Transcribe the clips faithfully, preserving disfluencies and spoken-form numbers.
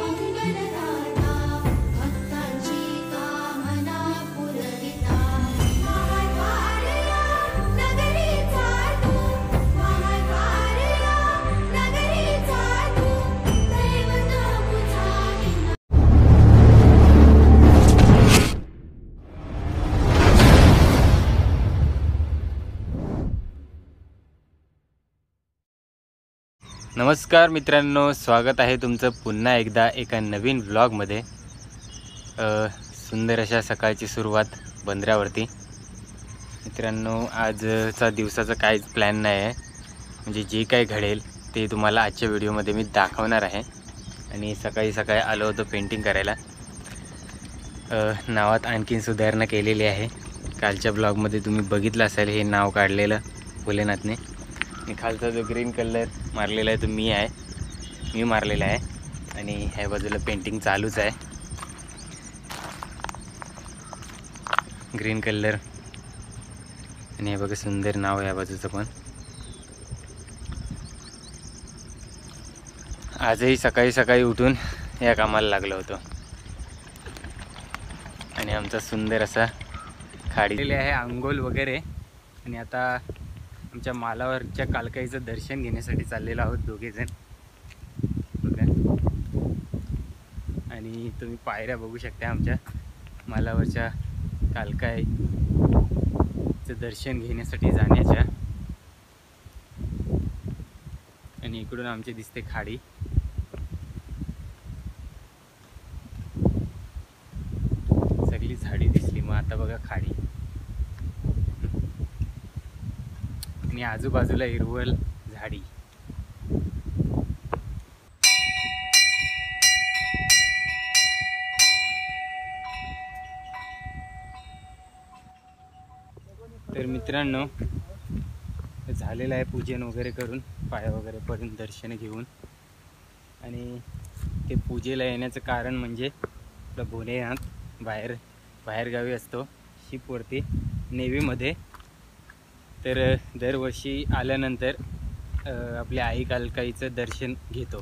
नमस्कार मित्रांनो, स्वागत आहे तुमचं पुन्हा एकदा एका नवीन व्लॉगमध्ये। सुंदर अशा सकाळची सुरुवात बंदरावरती। मित्रांनो, आजचा दिवसाचा काहीच प्लॅन नाही आहे, म्हणजे जे काही घडेल ते तुम्हाला आजच्या व्हिडिओमध्ये मी दाखवणार आहे। आणि सकाळी सकाळी आलो होतो पेंटिंग करायला। नावात आणखीन सुधारणा केलेली आहे। कालच्या ब्लॉगमध्ये तुम्ही बघितलं असेल हे नाव काढलेलं भोलेनाथने। आणि खालचा जो ग्रीन कलर मारलेला आहे तो मी आहे मी मारलेला आहे। आणि ह्या बाजूला पेंटिंग चालूच आहे, ग्रीन कलर। आणि हे बघा सुंदर नाव आहे या बाजूचं पण। आजही सकाळी सकाळी उठून या कामाला लागलो होतो। आणि आमचा सुंदर असा खाडी आहे अंघोळ वगैरे। आणि आता आमच्या मालावरच्या कालकाईचं दर्शन घेण्यासाठी चाललेलो आहोत दोघेजण बघा। आणि तुम्ही पायऱ्या बघू शकता आमच्या मालावरच्या कालकाईचं दर्शन घेण्यासाठी जाण्याच्या। आणि इकडून आमची दिसते खाडी। सगळी झाडी दिसली, मग आता बघा खाडी। आणि आजूबाजूला हिरवळ झाडी। तर मित्रांनो, झालेलं आहे पूजन वगैरे करून, पाया वगैरे पडून दर्शन घेऊन। आणि ते पूजेला येण्याचं कारण म्हणजे आपला भोलेनाथ बाहेर बाहेरगावी असतो शिपवरती नेव्हीमध्ये। तर दरवर्षी आल्यानंतर आपल्या आई कालकाईचं दर्शन घेतो।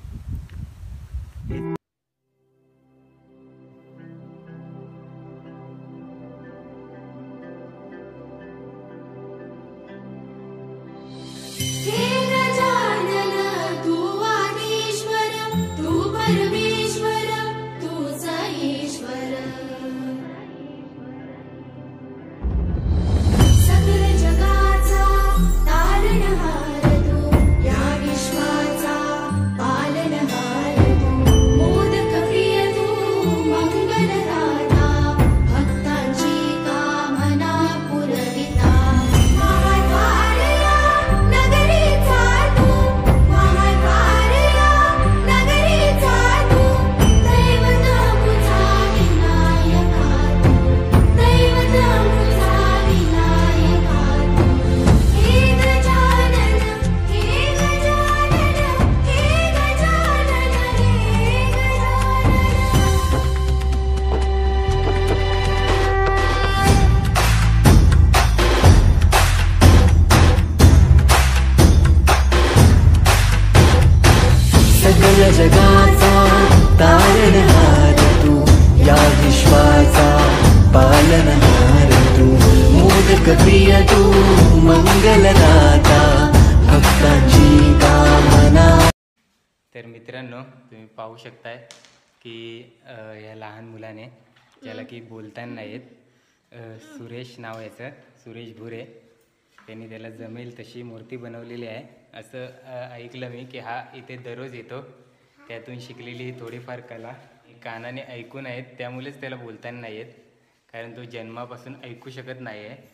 जगाचा तारणहार तू, या विश्वाचा पालनहार तू, मोदक प्रिय तू, मंगलदाता, भक्तांची कामना। तर मित्रांनो, तुम्ही पाहू शकताय की या लहान मुलाने, ज्याला की बोलता नाही येत, सुरेश नाव याचं, सुरेश भुरे, त्यांनी त्याला जमेल तशी मूर्ती बनवलेली आहे। असं ऐकलं मी की हा इथे दररोज येतो, त्यातून शिकलेली थोडीफार कला कानाने ऐकून आहेत, त्यामुळेच त्याला बोलताना नाही येत, कारण तो जन्मापासून ऐकू शकत नाही आहे।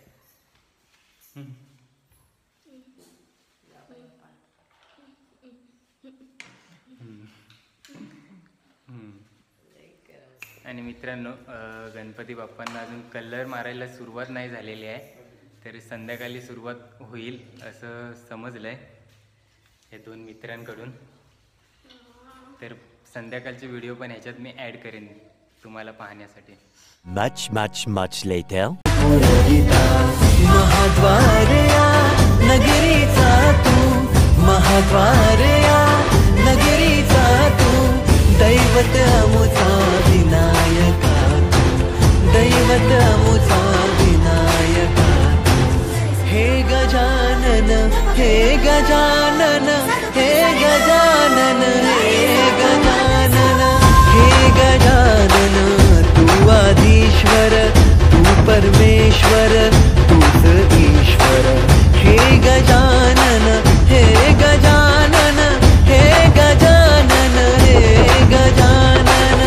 आणि मित्रांनो, गणपती बाप्पांना अजून कलर मारायला सुरुवात नाही झालेली आहे, तर संध्याकाळी सुरुवात होईल असं समजलंय हे दोन मित्रांकडून। तर संध्याकाळचे व्हिडिओ पण ह्याच्यात मी ॲड करेन तुम्हाला पाहण्यासाठी। मच मच मच लेटर महाद्वारया नगरीचा तू, महाद्वारया नगरीचा तू, दैवत अमुचा विनायका दैवत अमुचा विनायका हे गजानन हे गजानन हे गजानन हे गजानन हे गजानन तू आधीश्वर तू परमेश्वर तूच ईश्वर हे गजानन हे गजानन हे गजानन हे गजानन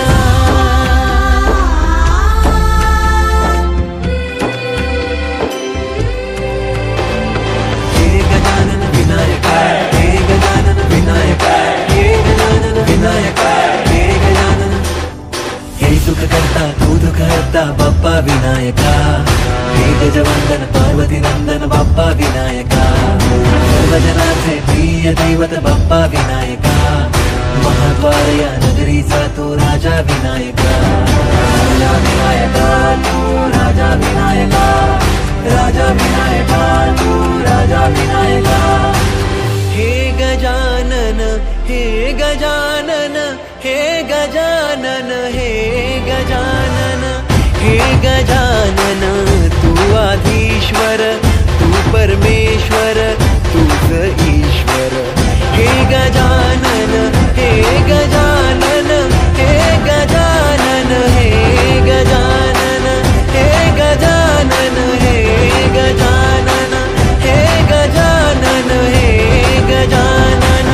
हे गजानन विनायका हे गजानन विनायका हे गजानन विनायका हे गजानन हे सुख करता तू दुःख हरता बाप्पा विनायका हे गजवंदन पार्वती नंदन बाप्पा विनायका सर्वजनाचे प्रिय दैवत बाप्पा विनायका महाद्वार या नगरीचा तू राजा विनायका राजा विनायका तू राजा विनायका राजा विनायका तू राजा विनायका हे गजानन हे गजानन हे गजानन हे गजानन हे गजानन तू आधीश्वर तू परमेश्वर तूच ईश्वर हे गजानन हे गजानन हे गजानन हे गजानन हे गजानन हे गजानन हे गजानन हे गजानन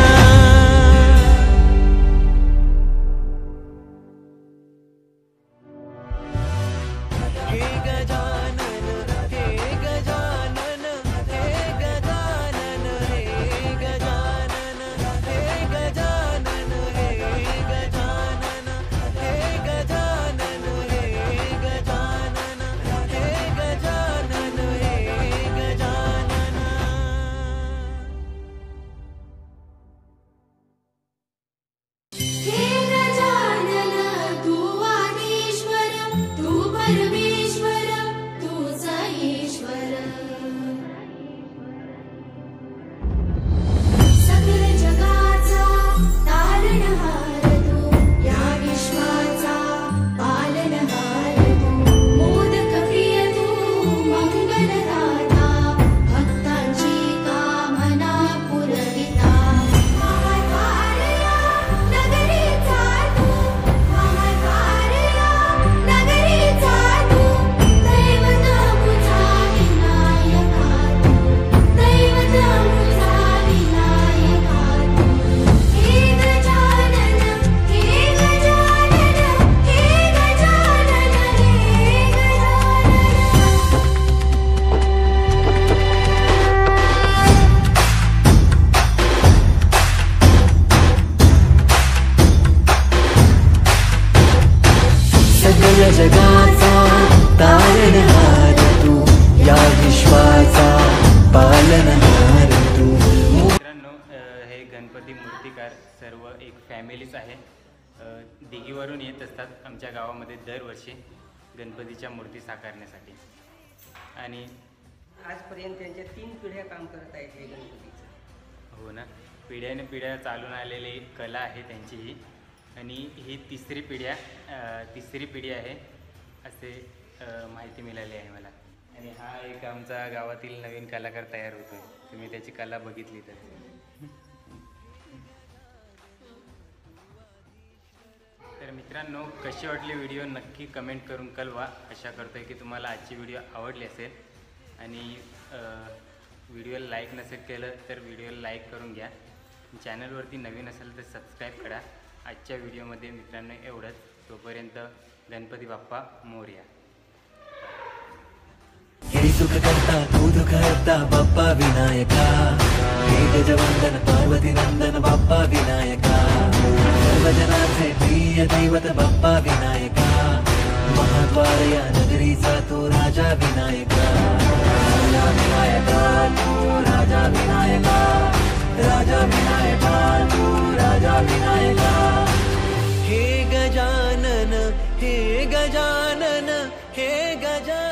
हे गजानन हे गजानन हे गजानन हे गजानन हे गजानन हे गजानन हे गजानन हे गजानन हे गजानन हे गजानन हे गजानन तू आदिश्वर तू परमेश्वर तूच ईश्वर सकल जगाचा तारणहार तू या विश्वाचा पालनहार तू मोदक प्रिय तू मंगलदाता भक्तांची कामना पुरविता महाद्वारया नगरीचा तू महाद्वारया नगरीचा तू दैवत अमुचा विनायका तू दैवत अमुचा विनायका तू हे गजानन हे गजानन हे गजानन हे सगळ जगाचा तारणहार तू या विश्वाचा पालनहार तू मित्रांनो अ, हे गणपती मूर्तिकार सर्व एक फॅमिलीच आहे. अ, दिघीवरून येत असतात आमच्या गावामध्ये दरवर्षी गणपतीच्या मूर्ती साकारण्यासाठी. आणि आजपर्यंत त्यांच्या तीन पिढ्या काम करत आहेत हे गणपतीचं. हो ना, पिढ्याने पिढ्या चालून आलेली कला आहे त्यांची ही. आणि ही तिसरी पिढ्या अ, तिसरी पिढी आहे असे अ, माहिती मिळाली आहे मला. आणि हा एक आमचा गावातील नवीन कलाकार तयार होतोय. तुम्ही त्याची कला बघितली तर. तर मित्रांनो, कशी वाटली व्हिडिओ नक्की कमेंट करून कळवा. आशा करतोय की तुम्हाला आजची व्हिडिओ आवडली असेल. आणि व्हिडिओला लाईक नसेल केलं तर व्हिडिओला लाईक करून घ्या. चॅनलवरती नवीन असेल तर सबस्क्राईब करा. आजच्या व्हिडिओमध्ये मित्रांनो एवढंच. तोपर्यंत गणपती बाप्पा मोरया. हे सुख करता तू दुःख हरता बाप्पा विनायका हे गजवंदन पार्वती नंदन बाप्पा विनायका सर्वजनाचे प्रिय दैवत बाप्पा विनायका महाद्वार या नगरीचा तू राजा विनायका राजा विनायका तू राजा विनायका राजा विनायका तू राजा विनायका हे गजानन हे गजानन हे गजानन